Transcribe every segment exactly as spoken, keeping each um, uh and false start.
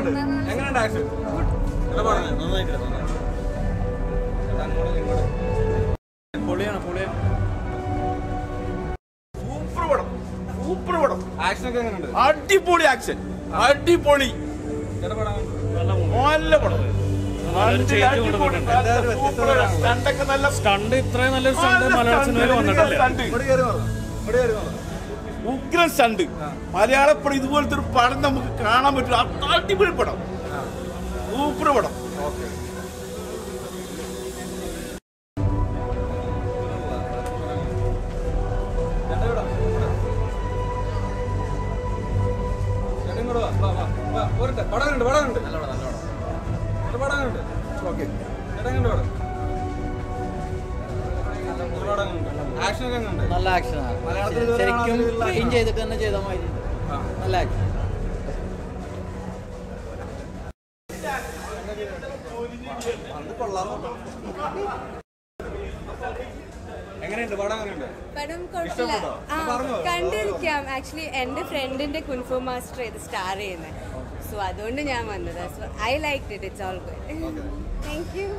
എങ്ങനെയുണ്ട് ആക്ഷൻ? പൊളിയാണ് പൊളിയാണ് സൂപ്പർ പടം സൂപ്പർ പടം. ആക്ഷൻ ഒക്കെ എങ്ങനെയുണ്ട്? അടിപൊളി ആക്ഷൻ അടിപൊളി നല്ല പടം. സ്റ്റണ്ട് ഇത്രയും നല്ലൊരു സ്റ്റണ്ട് മലയാള സിനിമയിൽ വന്നിട്ടില്ല. ഉഗ്രൻ സ്റ്റണ്ട് മലയാളപ്പടം ഇതുപോലത്തെ ഒരു പടം നമുക്ക് കാണാൻ പറ്റില്ല. അടിപൊളി പടം സൂപ്പർ പടം. നല്ല ആക്ഷനാണ്. ശരിക്കും ട്രെയിൻ ചെയ്തിട്ട് തന്നെ ചെയ്ത മാതിരി നല്ല ആക്ഷൻ. പടം കുഴപ്പമില്ല, കണ്ടിരിക്കാം. ആക്ച്വലി എൻ്റെ ഫ്രണ്ടിന്റെ കുൻഫു മാസ്റ്റർ ഇത് സ്റ്റാർ ചെയ്യുന്നത്, സോ അതുകൊണ്ട് ഞാൻ വന്നത്. So I like it. It's all good. Thank you.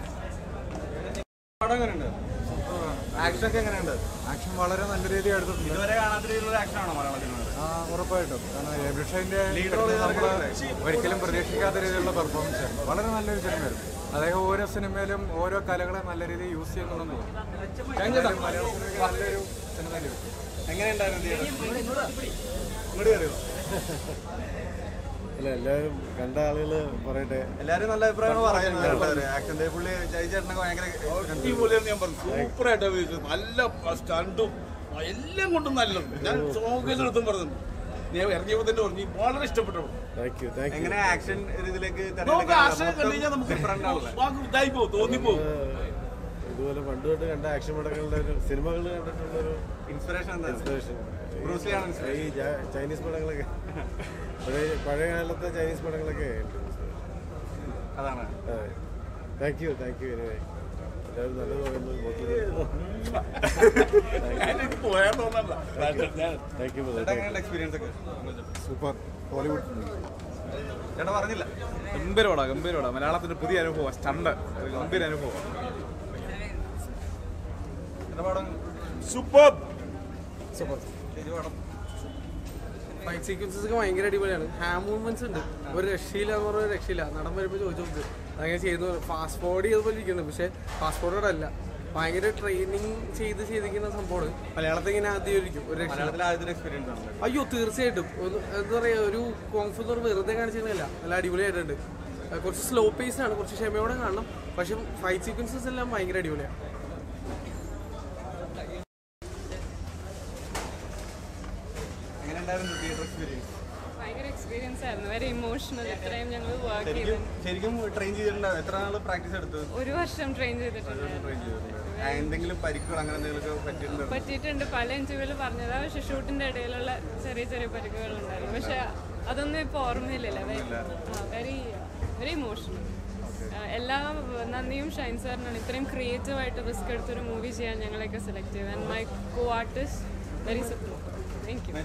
Action ഒക്കെ എങ്ങനെയുണ്ട്? ആക്ഷൻ വളരെ നല്ല രീതിയിൽ എടുത്തിട്ടുണ്ട്. ഇതുവരെ കാണാത്ത രീതിയിലുള്ള ആക്ഷൻ ആണോ മലയാളത്തിൽ? ആ ഉറപ്പായിട്ടും. കാരണം എബ്രിഡ് ഷൈൻ്റെ നമ്മൾ ഒരിക്കലും പ്രതീക്ഷിക്കാത്ത രീതിയിലുള്ള പെർഫോമൻസ് ആണ്. വളരെ നല്ലൊരു സിനിമയായിരുന്നു. അദ്ദേഹം ഓരോ സിനിമയിലും ഓരോ കലകളെ നല്ല രീതിയിൽ യൂസ് ചെയ്യുന്നുണ്ടെന്ന് തോന്നുന്നു. മലയാള സിനിമയ്ക്ക് നല്ലൊരു സിനിമയിലും എങ്ങനെയുണ്ടായിരുന്നു? അല്ല, എല്ലാവരും കണ്ട ആളുകൾ പറയട്ടെ. എല്ലാവരും നല്ല അഭിപ്രായങ്ങൾ പറയുന്നുണ്ട്. ആക്ഷന്റെ പുള്ളി ചേട്ടനൊക്കെ ഭയങ്കര അടിപൊളിയാന്ന് ഞാൻ പറഞ്ഞു. സൂപ്പറായിട്ട് അഭിനയിച്ചു. നല്ല സ്റ്റണ്ടും എല്ലാം കൊണ്ടും നല്ലത്. ഞാൻ സൗകര്യത്തും പറഞ്ഞു ഇറങ്ങിയപ്പോ തന്നെ പറഞ്ഞു വളരെ ഇഷ്ടപ്പെട്ടു. എങ്ങനെ ആക്ഷൻ ഇതിലേക്ക് തോന്നിപ്പോ ഇതുപോലെ പണ്ട് തൊട്ട് കണ്ട ആക്ഷൻ പടങ്ങളുടെ ഒരു സിനിമകൾ കണ്ടിട്ടുള്ള ഒരു ഇൻസ്പിറേഷൻ ഇൻസ്പിറേഷൻ ഈ ചൈനീസ് പടങ്ങളൊക്കെ പഴയ പഴയ കാലത്തെ ചൈനീസ് പടങ്ങളൊക്കെ അതാണ്. Thank you thank you anyway എല്ലാവരും നല്ലത് പറയുന്നത് സൂപ്പർ ഹോളിവുഡ് ചേട്ടാ പറഞ്ഞില്ല. ഗംഭീരോടാ ഗംഭീരോടാ മലയാളത്തിന്റെ പുതിയ അനുഭവം. സ്റ്റണ്ട് ഗംഭീര അനുഭവം. സൂപ്പർ സൂപ്പർ ഫൈറ്റ് സീക്വൻസസ് ഒക്കെ ഭയങ്കര അടിപൊളിയാണ്. ഹാം മൂവ്മെന്റ്സ് ഉണ്ട്, ഒരു രക്ഷയില്ല എന്ന് പറഞ്ഞ രക്ഷയില്ല. നടൻ വരുമ്പോൾ ചോദിച്ചു നോക്ക് അങ്ങനെ ചെയ്യുന്നു. ഫാസ്റ്റ് ഫോർവേഡ് ചെയ്തപോലെ ഇരിക്കുന്നത്, പക്ഷെ ഫാസ്റ്റ് ഫോർവേഡ് അല്ല, ഭയങ്കര ട്രെയിനിങ് ചെയ്ത് ചെയ്തിരിക്കുന്ന സംഭവമാണ്. മലയാളത്തിൽ ഇങ്ങനെ ആദ്യമായിരിക്കും ഒരു രക്ഷ. അയ്യോ തീർച്ചയായിട്ടും. എന്താ പറയുക, ഒരു കോൺഫു എന്ന് പറഞ്ഞാൽ വെറുതെ കാണിച്ചിരുന്നില്ല, നല്ല അടിപൊളിയായിട്ടുണ്ട്. കുറച്ച് സ്ലോ പേസ് ആണ്, കുറച്ച് ക്ഷമയോടെ കാണണം, പക്ഷെ ഫൈറ്റ് സീക്വൻസസ് എല്ലാം ഭയങ്കര അടിപൊളിയാണ്. ഭയങ്കര എക്സ്പീരിയൻസ് ആയിരുന്നു. Very emotional. ഇത്രയും ഞങ്ങൾ വർക്ക് ചെയ്തു. ശരിക്കും ട്രെയിൻ ചെയ്തിട്ടുണ്ടാവും. എത്ര നാൾ പ്രാക്ടീസ് എടുത്തു? ഒരു വർഷം ട്രെയിൻ ചെയ്തിട്ടുണ്ട്. എന്തെങ്കിലും പരിക്കുകൾ അങ്ങനെ എന്തെങ്കിലും പറ്റിയിട്ടുണ്ട്. പല ഇന്റർവ്യൂവിൽ പറഞ്ഞതാ, പക്ഷെ ഷൂട്ടിന്റെ ഇടയിലുള്ള ചെറിയ ചെറിയ പരിക്കുകൾ ഉണ്ടായിരുന്നു. പക്ഷെ അതൊന്നും ഇപ്പൊ ഓർമ്മയില്ലല്ലോ. Very very emotional. എല്ലാ നന്ദിയും ഷൈൻ സാറിനാണ്. ഇത്രയും ക്രിയേറ്റീവ് ആയിട്ട് റിസ്ക് എടുത്തൊരു മൂവി ചെയ്യാൻ ഞങ്ങളെയൊക്കെ സെലക്ട് ചെയ്തത്. And my co artist very support. Thank you.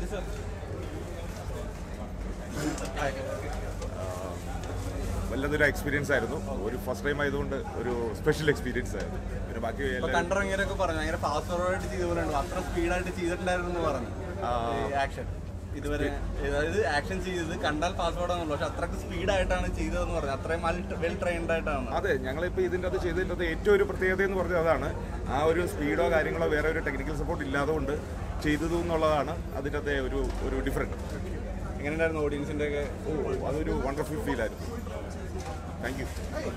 വല്ലതൊരു എക്സ്പീരിയൻസ് ആയിരുന്നു. ഒരു ഫസ്റ്റ് ടൈം ആയതുകൊണ്ട് ഒരു സ്പെഷ്യൽ എക്സ്പീരിയൻസ് ആയിരുന്നു. പിന്നെ ബാക്കി കണ്ടിറങ്ങിയവരൊക്കെ പറഞ്ഞു ഭയങ്കര ഫാസ്റ്റ് ഫോർവേഡ് ചെയ്തുകൊണ്ട് അത്ര സ്പീഡായിട്ട് ചെയ്തിട്ടുണ്ടായിരുന്നു എന്ന് പറഞ്ഞു. ആക്ഷൻ ഇതുവരെ അതായത് ആക്ഷൻ ചെയ്തത് കണ്ടാൽ ഫാസ്റ്റ് ഫോർവേഡാണല്ലോ, പക്ഷെ അത്രയ്ക്ക് സ്പീഡായിട്ടാണ് ചെയ്തതെന്ന് പറഞ്ഞു. അത്രയും വെൽ ട്രെയിൻഡ് ആയിട്ടാണ്. അതെ, ഞങ്ങളിപ്പോൾ ഇതിൻ്റെ അത് ചെയ്തതിൻ്റെ അത് ഏറ്റവും ഒരു പ്രത്യേകത എന്ന് പറഞ്ഞത് അതാണ്. ആ ഒരു സ്പീഡോ കാര്യങ്ങളോ വേറെ ഒരു ടെക്നിക്കൽ സപ്പോർട്ട് ഇല്ലാതുകൊണ്ട് ചെയ്തതു എന്നുള്ളതാണ് അതിൻ്റെ അകത്തെ ഒരു ഒരു ഡിഫറൻറ്റ്. എങ്ങനെയുണ്ടായിരുന്നു ഓഡിയൻസിൻ്റെ ഒക്കെ? ഓ, അതൊരു വണ്ടർഫുൾ ഫീലായിരുന്നു. Thank you.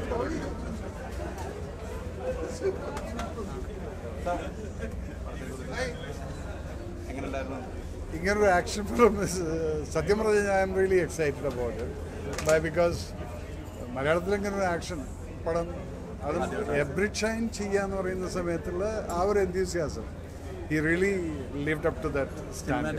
എങ്ങനെയുണ്ടായിരുന്നു ഇങ്ങനൊരു ആക്ഷൻ ഫിലിം? സത്യം പറഞ്ഞാൽ I'm really excited about it. By because മലയാളത്തിൽ ഇങ്ങനൊരു ആക്ഷൻ പടം, അതും എബ്രിഡ് ഷൈൻ ചെയ്യാന്ന് പറയുന്ന സമയത്തുള്ള ആ ഒരു എന്തൂസിയാസം, he really lived up to that standard.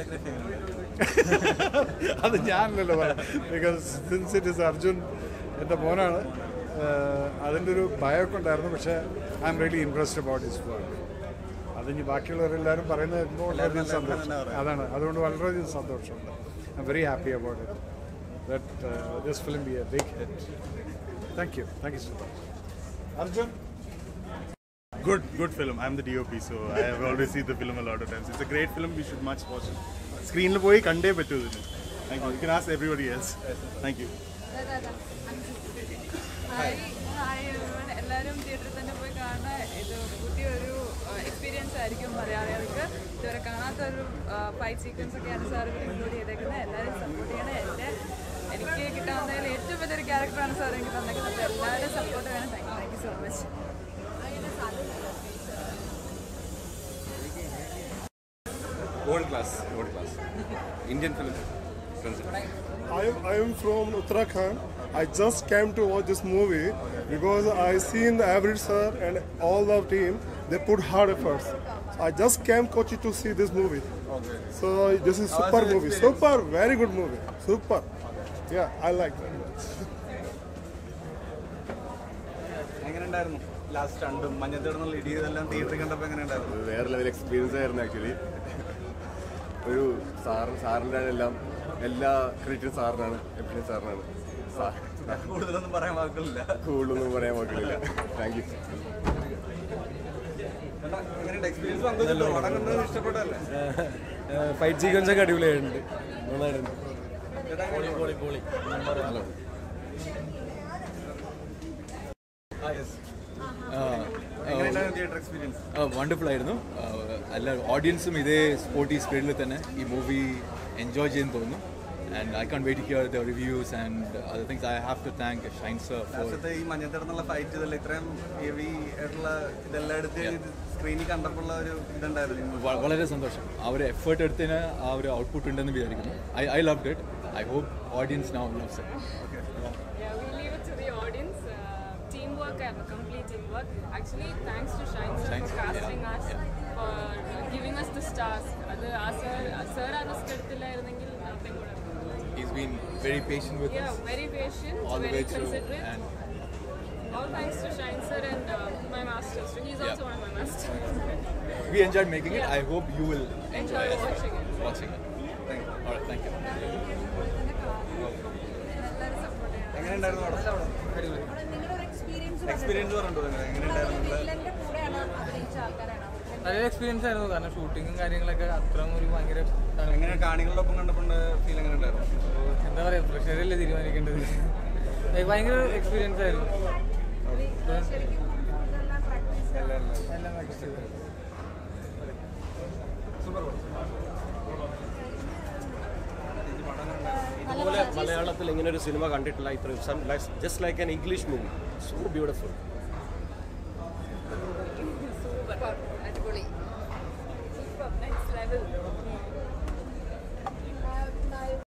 അത് ഞാനല്ലല്ലോ പറയാം, because since it is Arjun എൻ്റെ മോനാണ്. അതിൻ്റെ ഒരു ഭയമൊക്കെ ഉണ്ടായിരുന്നു, പക്ഷേ I'm really impressed about his work. അതിന് ബാക്കിയുള്ളവരെല്ലാവരും പറയുന്നത് കേൾക്കുമ്പോൾ വളരെയധികം സന്തോഷം. അതാണ്, അതുകൊണ്ട് വളരെയധികം സന്തോഷമുണ്ട്. I'm very happy about it. that uh, this film be a big hit. Thank you. Thank you so much. Arjun? Good, good film. I'm the D O P, so I have always seen the film a lot of times. It's a great film. We should much watch it. Screen lo poi kande pettu idinu. Thank you. You can ask everybody else. Thank you. Hi hi എല്ലാവരും തിയേറ്ററിൽ തന്നെ പോയി കാണുന്ന ഇത് പുതിയൊരു experience ആയിരിക്കും മലയാളികൾക്ക്. ഇതുവരെ കാണാത്തൊരു ഫൈറ്റ് സീക്വൻസ് ഒക്കെയാണ് സാർ ഇവിടെ ഇൻക്ലൂഡ് ചെയ്തേക്കുന്നത്. എല്ലാവരും സപ്പോർട്ട് ചെയ്യണം. എൻ്റെ എനിക്ക് കിട്ടാവുന്നതിൽ ഏറ്റവും വലിയൊരു ക്യാരക്ടറാണ് സാർ എനിക്ക് തന്നേക്കുന്നത്. അപ്പോൾ എല്ലാവരും സപ്പോർട്ട് വേണം. Thank you thank you so much. World class, world class. Indian film. I am, I am from Uttarakhand. I just came to watch this movie because I seen the Abrid sir and all the team. They put hard efforts. I just came Kochi to see this movie. Okay. So this is super movie. Super, very good movie. Super. Yeah, I like that. എങ്ങനെയുണ്ടായിരുന്നു last രണ്ടും മഞ്ഞത്തേടുന്നുള്ള ഇടി ഇതെല്ലാം തിയേറ്ററിൽ കണ്ടപ്പോൾ എങ്ങനെയുണ്ടായിരുന്നു? വേറെ level experience ആയിരുന്നു ആക്ച്വലി. ഒരു സാർ സാറിൻ്റെ എല്ലാം എല്ലാ ക്രെഡിറ്റും സാറിനാണ്, എപ്പോഴും സാറിനാണ്. കൂടുതലൊന്നും പറയാൻ വാക്കുകളില്ല. കൂടുതലൊന്നും പറയാൻ വാക്കുകളില്ല. Thank you. എങ്ങനെയുണ്ട് എക്സ്പീരിയൻസ്? പങ്കുവെച്ചല്ലോ, പടം കണ്ടത് ഇഷ്ടപ്പെട്ടല്ലേ? ഫൈറ്റ് സീക്വൻസ് ഒക്കെ അടിപൊളിയായിട്ടുണ്ട്. നന്നായിരുന്നു. വണ്ടർഫുൾ ആയിരുന്നു. എല്ലാ ഓഡിയൻസും ഇതേ സ്പോർട്ടി സ്പിരിറ്റിൽ തന്നെ ഈ മൂവി എൻജോയ് ചെയ്യുന്നു തോന്നുന്നു. And I can't wait to hear the reviews and other things. I have to thank Shine sir for ഈ മഞ്ഞത്തേടുന്നുള്ള ഫൈറ്റ് ഇതല്ല ഇത്രയും ഹെവി ആയിട്ടുള്ള ഇതെല്ലാം എടുത്ത് സ്ക്രീനിൽ കണ്ടപ്പോൾ ഒരു ഇതുണ്ടായിരുന്നു. വളരെ സന്തോഷം. അവർ എഫേർട്ട് എടുത്തതിന് ആ ഒരു ഔട്ട്പുട്ട് ഉണ്ടെന്ന് വിചാരിക്കുന്നു. I I loved it. I hope audience now loves it. Teamwork and complete teamwork. Actually, thanks to Shine sir for casting us, for giving us this task. Adu sir sir aa risk eduthillairunengil nothing would have happened. He's been very patient with Yeah, us. Yeah, very patient, all the very way through. considerate. And all thanks to Shine sir and uh, my masters. He's Yeah. also one of my masters. we enjoyed making it. I hope you will enjoy, Enjoy it. watching it. Watching it. Thank you. All right, thank you. എങ്ങനെയുണ്ടായിരുന്നു experience പറഞ്ഞിട്ട് എങ്ങനെയുണ്ടായിരുന്നു? നല്ല experience ആയിരുന്നു. കാരണം ഷൂട്ടിങ്ങും കാര്യങ്ങളൊക്കെ അത്ര ഒരു ഭയങ്കര എങ്ങനെ കാണികളുടെ ഒപ്പം കണ്ടപ്പോൾ ഫീൽ എങ്ങനെ ഉണ്ടായിരുന്നു? എന്താ പറയുക, പ്രഷറല്ലേ തീരുമാനിക്കേണ്ടത്. ഭയങ്കര എക്സ്പീരിയൻസ് ആയിരുന്നു. എല്ലാം പ്രാക്ടീസ് ചെയ്തു. ഇതുപോലെ മലയാളത്തിൽ ഇങ്ങനെ ഒരു സിനിമ കണ്ടിട്ടില്ല ഇത്രയും. Just like an English movie. So beautiful. അടിപൊളി. Next level.